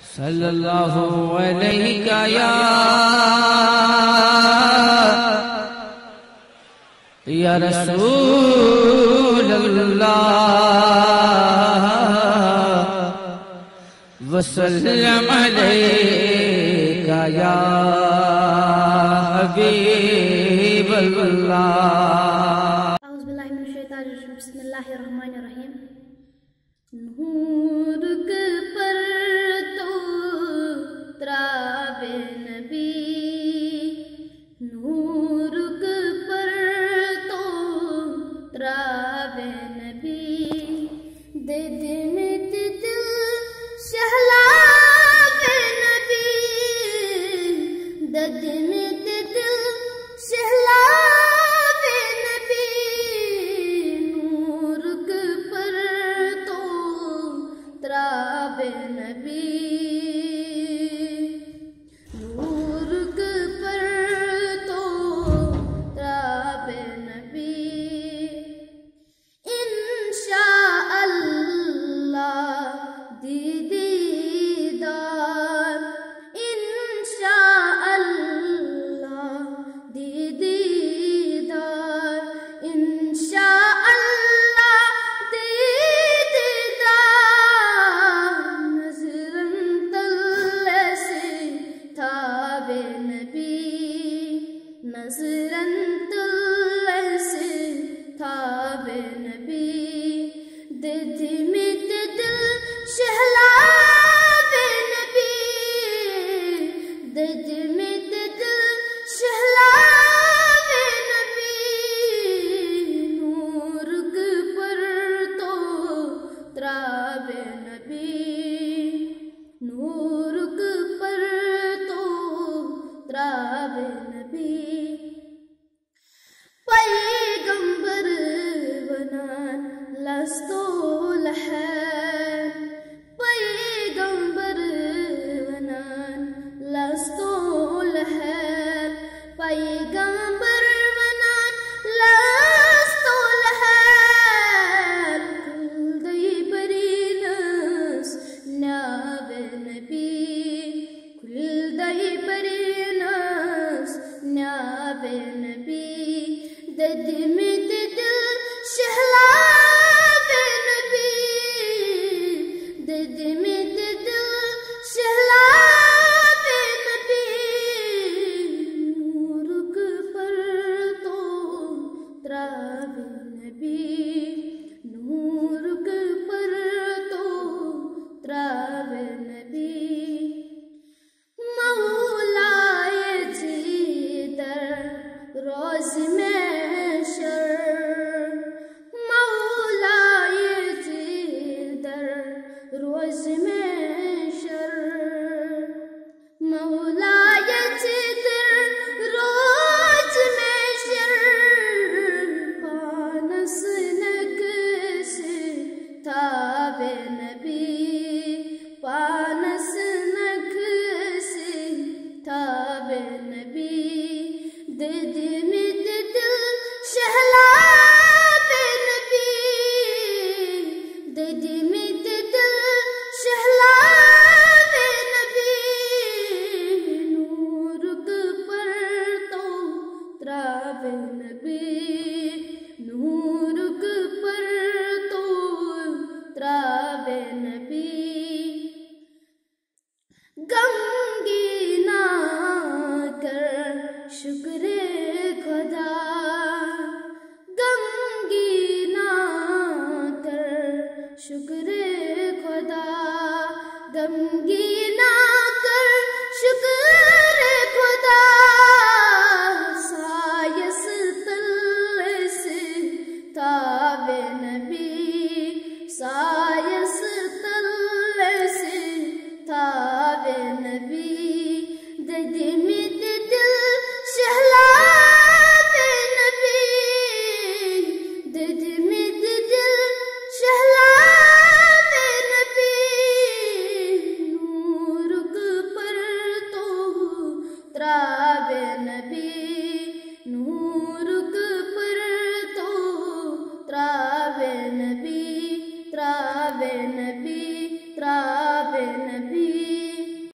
صلی اللہ علیہ یا رسول اللہ وسلم علیہ یا حبیب اللہ۔ اعوذ باللہ من الشیطان الرجیم، بسم اللہ الرحمن الرحیم۔ نورک پر تو تراوے نبی، نورک پر تو تراوے نبی، دے دل دل شہلاوے نبی، دے دل دل شہلاوے نبی، نورک پر تو تراوے نبی، نورک پر تو تراوے نبی، انشاء اللہ دیدار، انشاء اللہ دیدار، انشاء اللہ دیدار، نظرن تل سے تھاوے نبی، نظرن تل سے تھاوے نبی، دل میں دل شہلاوے نبی، دل میں دل شہلاوے نبی، نورک پر تو تراوے نبی، نورک پر تو تراوے نبی، پیغمبر بنان لستو لحن، پیغمبر بنان لستو لحن، پیغمبر بنان لستو لحن، کل دی برینس ناوے نبی، کل دی برینس ناوے نبی، دد میں دل شہلاوے نبی، دد میں دل شہلاوے نبی، نورک پر تو تراوے نبی، نورک پر تو تراوے نبی، مولائے جیدر روز محشر، مولائے جیدر روز محشر، مولائے جیدر روز محشر، پانس نگ سے تھاوے نبی، پانس نگ سے تھاوے نبی، دد میں دل شہلاوے نبی، دد میں دل شہلاوے نبی، نورک پر تو تراوے نبی، نورک پر تو تراوے نبی، غمگین نہ کر شکر خدا، غمگین نہ کر شکر خدا، غمگین نہ کر شکر خدا، سایس تل سے تھاوے نبی، سایس تل سے تھاوے نبی، دد میں دل شہلاوے نبی، دد میں دل شہلاوے نبی، نورک پر تو تراوے نبی، نورک پر تو تراوے نبی، تراوے نبی۔